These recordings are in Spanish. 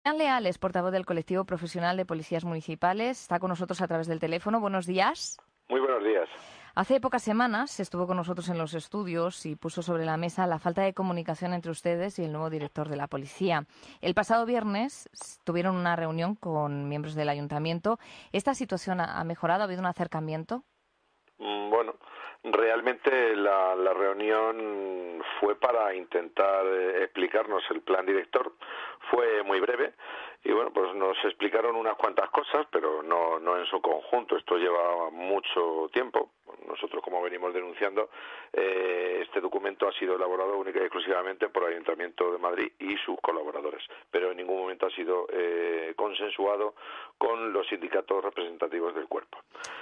Leal es portavoz del colectivo profesional de policías municipales. Está con nosotros a través del teléfono. Buenos días. Muy buenos días. Hace pocas semanas estuvo con nosotros en los estudios y puso sobre la mesa la falta de comunicación entre ustedes y el nuevo director de la policía. El pasado viernes tuvieron una reunión con miembros del ayuntamiento. ¿Esta situación ha mejorado? ¿Ha habido un acercamiento? Bueno, realmente la reunión fue para intentar explicarnos el plan director. Fue muy breve y bueno, pues nos explicaron unas cuantas cosas, pero no en su conjunto. Esto lleva mucho tiempo. Nosotros, como venimos denunciando, este documento ha sido elaborado única y exclusivamente por el Ayuntamiento de Madrid y sus colaboradores, pero en ningún momento ha sido consensuado con los sindicatos representativos del cuerpo.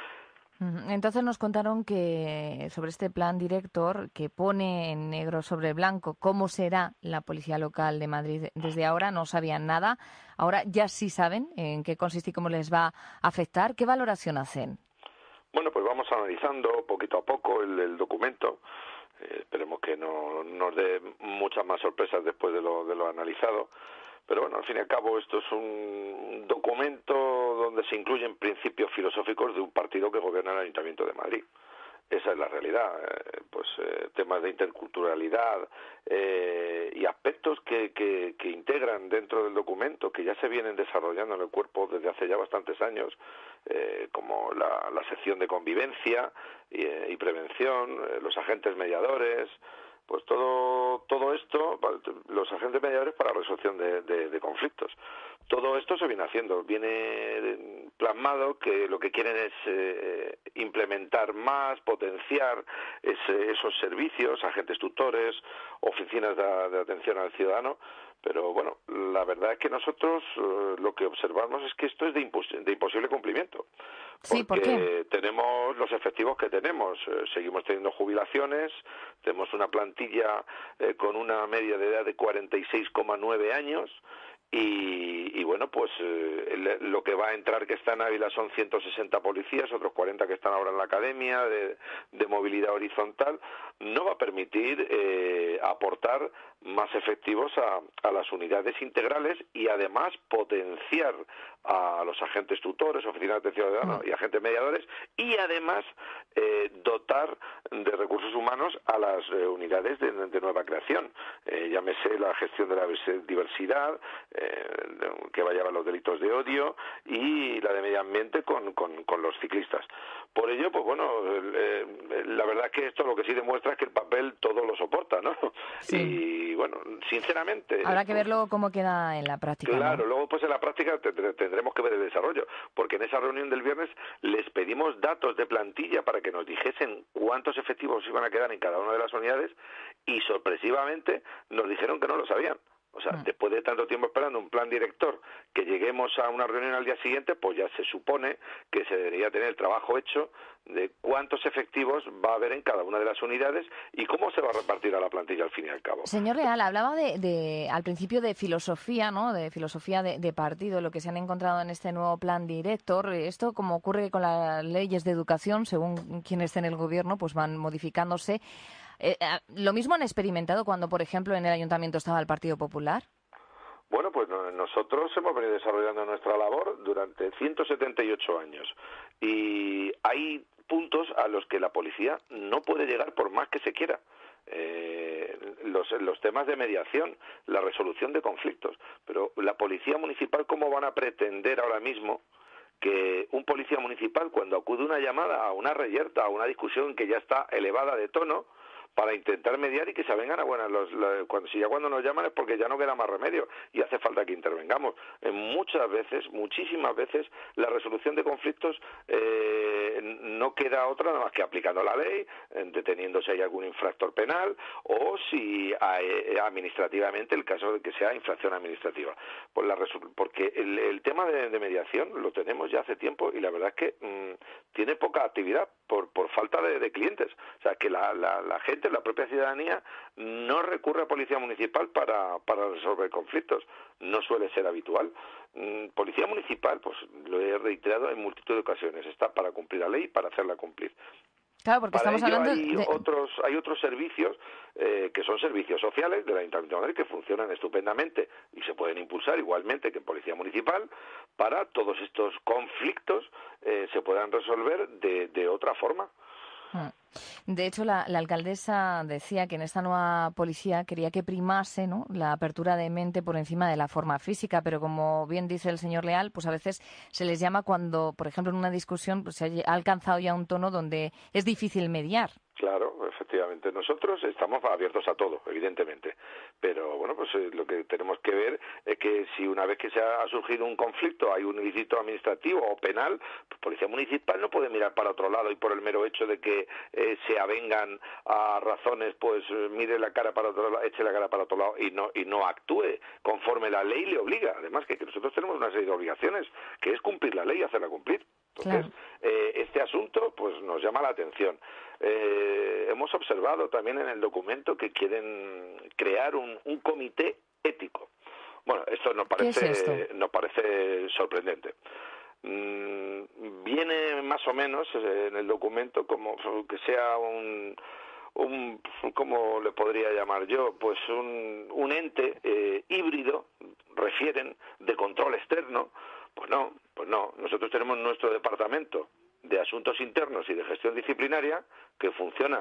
Entonces nos contaron que sobre este plan director que pone en negro sobre blanco cómo será la policía local de Madrid desde ahora, no sabían nada. Ahora ya sí saben en qué consiste y cómo les va a afectar. ¿Qué valoración hacen? Bueno, pues vamos analizando poquito a poco el documento. Esperemos que no nos dé muchas más sorpresas después de lo analizado. Pero bueno, al fin y al cabo esto es un documento donde se incluyen principios filosóficos de un partido que gobierna el Ayuntamiento de Madrid. Esa es la realidad, temas de interculturalidad y aspectos que integran dentro del documento, que ya se vienen desarrollando en el cuerpo desde hace ya bastantes años, como la sección de convivencia y prevención, los agentes mediadores. Pues todo esto, los agentes mediadores para la resolución de conflictos. Todo esto se viene haciendo, viene plasmado que lo que quieren es implementar más, potenciar esos servicios, agentes tutores, oficinas de atención al ciudadano. Pero bueno, la verdad es que nosotros lo que observamos es que esto es de imposible cumplimiento. Sí, ¿por qué? Tenemos los efectivos que tenemos, seguimos teniendo jubilaciones, tenemos una plantilla con una media de edad de 46,9 años y bueno, pues lo que va a entrar que está en Ávila son 160 policías, otros 40 que están ahora en la academia de movilidad horizontal, no va a permitir aportar más efectivos a las unidades integrales y además potenciar a los agentes tutores, oficinas de atención ciudadana y agentes mediadores y además dotar de recursos humanos a las unidades de nueva creación, llámese la gestión de la diversidad, que va a llevar los delitos de odio y la de medio ambiente con los ciclistas. Por ello, pues bueno, la verdad es que esto lo que sí demuestra es que el papel todo lo soporta, ¿no? Sí. Y bueno, sinceramente... Habrá que verlo cómo queda en la práctica, Claro, ¿no? luego pues en la práctica tendremos que ver el desarrollo, porque en esa reunión del viernes les pedimos datos de plantilla para que nos dijesen cuántos efectivos iban a quedar en cada una de las unidades y sorpresivamente nos dijeron que no lo sabían. O sea, después de tanto tiempo esperando un plan director, que lleguemos a una reunión al día siguiente, pues ya se supone que se debería tener el trabajo hecho de cuántos efectivos va a haber en cada una de las unidades y cómo se va a repartir a la plantilla al fin y al cabo. Señor Leal, hablaba al principio de filosofía, ¿no? De filosofía de partido, lo que se han encontrado en este nuevo plan director. Esto, como ocurre con las leyes de educación, según quien esté en el gobierno, pues van modificándose. ¿Lo mismo han experimentado cuando, por ejemplo, en el ayuntamiento estaba el Partido Popular? Bueno, pues nosotros hemos venido desarrollando nuestra labor durante 178 años y hay puntos a los que la policía no puede llegar por más que se quiera. Los temas de mediación, la resolución de conflictos, pero la policía municipal, ¿cómo van a pretender ahora mismo que un policía municipal, cuando acude una llamada a una reyerta, a una discusión que ya está elevada de tono, para intentar mediar y que se vengan a buenas cuando nos llaman es porque ya no queda más remedio y hace falta que intervengamos. Muchísimas veces la resolución de conflictos no queda otra nada más que aplicando la ley, deteniendo si hay algún infractor penal o si administrativamente el caso de que sea infracción administrativa. Porque el tema de mediación lo tenemos ya hace tiempo y la verdad es que tiene poca actividad por falta de clientes. O sea, que la gente, la propia ciudadanía, no recurre a policía municipal para resolver conflictos. No suele ser habitual. Policía municipal, pues lo he reiterado en multitud de ocasiones, está para cumplir la ley y para hacerla cumplir. Claro, porque Para estamos ello hablando hay otros servicios que son servicios sociales del Ayuntamiento de Madrid que funcionan estupendamente y se pueden impulsar igualmente que en Policía Municipal para todos estos conflictos se puedan resolver de otra forma. De hecho, la alcaldesa decía que en esta nueva policía quería que primase, ¿no?, la apertura de mente por encima de la forma física, pero como bien dice el señor Leal, pues a veces se les llama cuando, por ejemplo, en una discusión pues, se ha alcanzado ya un tono donde es difícil mediar. Claro, efectivamente. Nosotros estamos abiertos a todo, evidentemente. Pero, bueno, pues lo que tenemos que ver es que si una vez que se ha surgido un conflicto, hay un ilícito administrativo o penal, pues Policía Municipal no puede mirar para otro lado y por el mero hecho de que se avengan a razones, pues mire la cara para otro lado, eche la cara para otro lado y no actúe conforme la ley le obliga. Además que nosotros tenemos una serie de obligaciones, que es cumplir la ley y hacerla cumplir. Entonces, este asunto pues nos llama la atención. Hemos observado también en el documento que quieren crear un comité ético. Bueno, esto nos parece sorprendente. Viene más o menos en el documento como que sea ¿cómo le podría llamar yo? Pues un ente híbrido, refieren, de control externo. Pues no. Nosotros tenemos nuestro departamento de Asuntos Internos y de Gestión Disciplinaria que funciona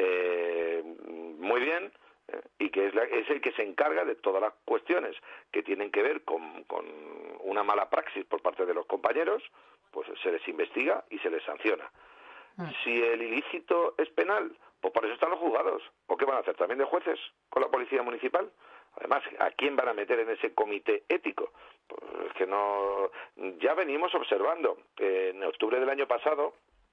muy bien y que es el que se encarga de todas las cuestiones que tienen que ver con una mala praxis por parte de los compañeros, pues se les investiga y se les sanciona. Si el ilícito es penal, pues para eso están los juzgados. ¿O qué van a hacer? ¿También de jueces con la Policía Municipal? Además, ¿a quién van a meter en ese comité ético? Pues es que no. Ya venimos observando. En octubre del año pasado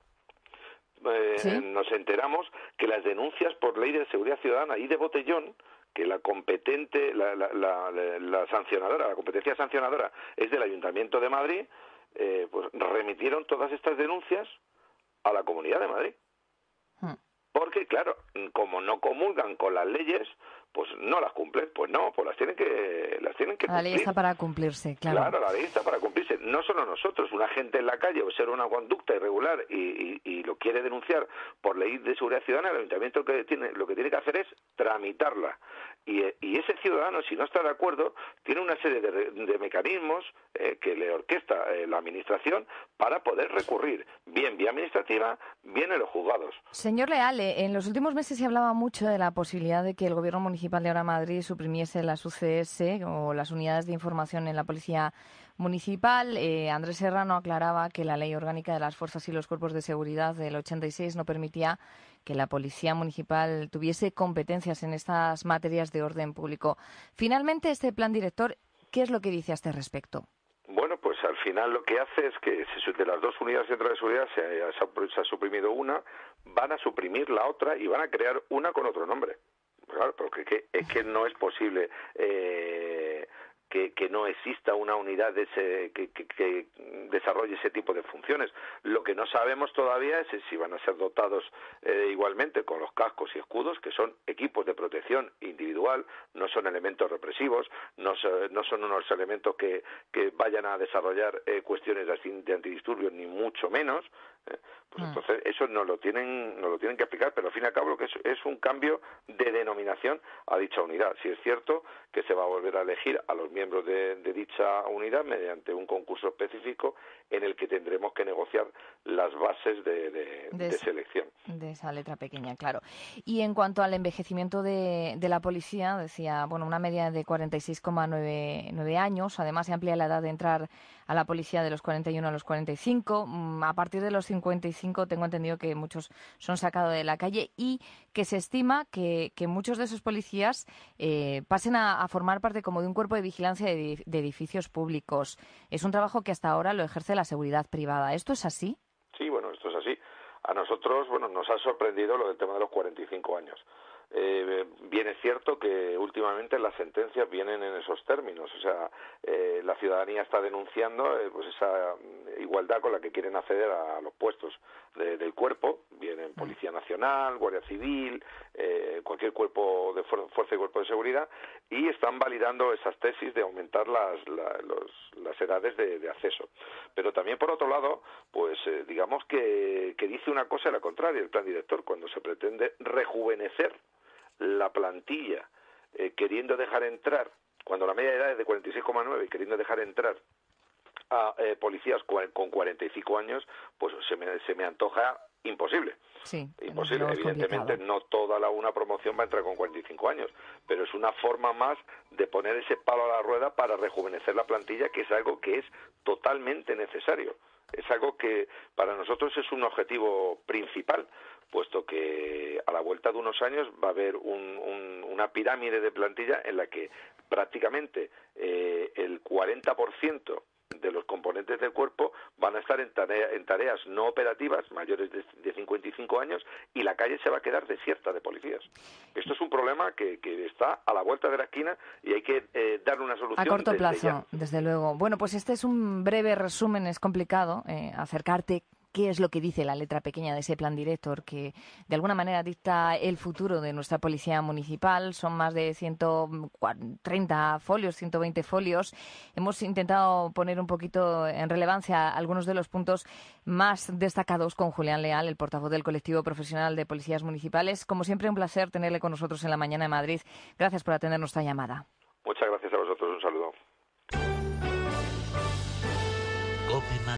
nos enteramos que las denuncias por ley de seguridad ciudadana y de botellón, que la competente, la sancionadora, la competencia sancionadora es del Ayuntamiento de Madrid, pues remitieron todas estas denuncias a la Comunidad de Madrid. Porque, claro, como no comulgan con las leyes, pues no las cumplen. Pues no, pues las tienen que cumplir. La ley está para cumplirse, claro. Claro, la ley está para cumplirse. No solo nosotros, una gente en la calle observa una conducta irregular y lo quiere denunciar por ley de seguridad ciudadana, el ayuntamiento lo que tiene que hacer es tramitarla. Y ese ciudadano, si no está de acuerdo, tiene una serie de mecanismos que le orquesta la administración para poder recurrir, bien vía administrativa, bien en los juzgados. Señor Leal, en los últimos meses se hablaba mucho de la posibilidad de que el Gobierno Municipal de ahora Madrid suprimiese las UCS o las unidades de información en la Policía Municipal. Andrés Serrano aclaraba que la Ley Orgánica de las Fuerzas y los Cuerpos de Seguridad del 86 no permitía que la Policía Municipal tuviese competencias en estas materias de orden público. Finalmente, este plan director, ¿qué es lo que dice a este respecto? Bueno, pues al final lo que hace es que de las dos unidades centrales de seguridad se ha suprimido una, van a suprimir la otra y van a crear una con otro nombre. Claro, porque es que no es posible que no exista una unidad que desarrolle ese tipo de funciones. Lo que no sabemos todavía es si van a ser dotados igualmente con los cascos y escudos, que son equipos de protección individual, no son elementos represivos, no son unos elementos que vayan a desarrollar cuestiones de antidisturbios, ni mucho menos. Pues entonces eso nos lo tienen que explicar, pero al fin y al cabo lo que es un cambio de denominación a dicha unidad. Si es cierto que se va a volver a elegir a los miembros de dicha unidad mediante un concurso específico en el que tendremos que negociar las bases de selección. De esa letra pequeña, claro. Y en cuanto al envejecimiento de la policía, decía, bueno, una media de 46,9 años. Además, se amplía la edad de entrar a la policía de los 41 a los 45. A partir de los 55 tengo entendido que muchos son sacados de la calle y que se estima que muchos de esos policías pasen a formar parte como de un cuerpo de vigilancia de edificios públicos. Es un trabajo que hasta ahora lo ejerce la seguridad privada. ¿Esto es así? Sí, bueno, esto es así. A nosotros, bueno, nos ha sorprendido lo del tema de los 45 años. Bien es cierto que últimamente las sentencias vienen en esos términos, o sea, la ciudadanía está denunciando pues esa igualdad con la que quieren acceder a los puestos del cuerpo, bien en Policía Nacional, Guardia Civil, cualquier cuerpo de fuerza y cuerpo de seguridad, y están validando esas tesis de aumentar las edades de acceso. Pero también, por otro lado, pues digamos que dice una cosa y la contraria el plan director, cuando se pretende rejuvenecer la plantilla, queriendo dejar entrar, cuando la media de edad es de 46,9 y queriendo dejar entrar a policías con 45 años, pues se me antoja imposible. Sí, imposible. Evidentemente no toda una promoción va a entrar con 45 años, pero es una forma más de poner ese palo a la rueda para rejuvenecer la plantilla, que es algo que es totalmente necesario. Es algo que para nosotros es un objetivo principal, puesto que a la vuelta de unos años va a haber una pirámide de plantilla en la que prácticamente el 40% de los componentes del cuerpo van a estar en tareas no operativas mayores de 55 años, y la calle se va a quedar desierta de policías. Esto es un problema que está a la vuelta de la esquina y hay que darle una solución a corto desde plazo, ya. Desde luego. Bueno, pues este es un breve resumen. Es complicado acercarte qué es lo que dice la letra pequeña de ese plan director que de alguna manera dicta el futuro de nuestra policía municipal. Son más de 130 folios, 120 folios. Hemos intentado poner un poquito en relevancia algunos de los puntos más destacados con Julián Leal, el portavoz del colectivo profesional de policías municipales. Como siempre, un placer tenerle con nosotros en la mañana de Madrid. Gracias por atender nuestra llamada. Muchas gracias a vosotros. Un saludo.